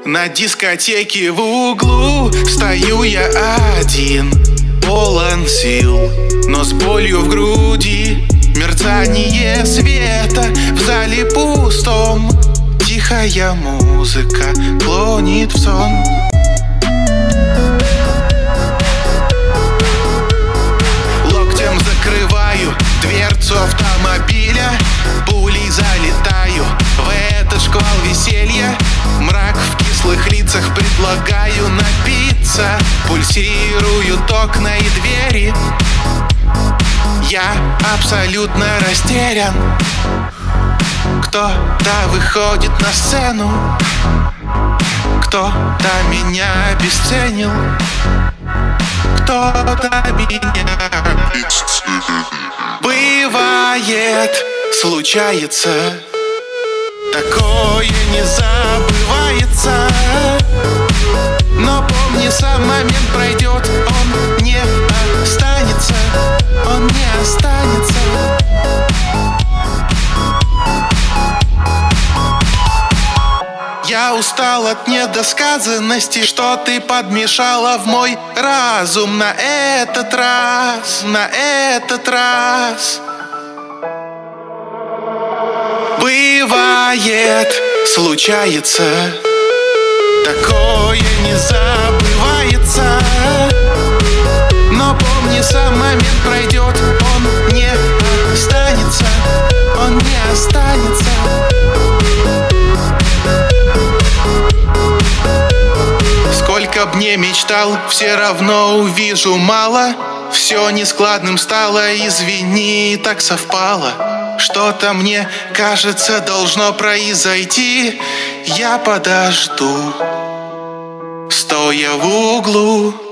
На дискотеке в углу стою я один, полон сил, но с болью в груди. Мерцание света в зале пустом, тихая музыка клонит в сон. Локтем закрываю дверцу автомобиля, пулей залетаю в этот шквал веселья. Мрак в кислых лицах, предлагаю напиться. Пульсируют окна и двери, я абсолютно растерян. Кто-то выходит на сцену, кто-то меня обесценил, кто-то меня. Бывает, случается, такое не забывается. Но помни, сам момент пройдет, он не останется, он не останется. Я устал от недосказанности, что ты подмешала в мой разум на этот раз, на этот раз. Бывает, случается, такое не забывается. Но помни, сам момент пройдет, он не останется, он не останется. Сколько б не мечтал, все равно увижу мало. Все нескладным стало, извини, так совпало. Что-то мне кажется должно произойти. Я подожду, стоя в углу.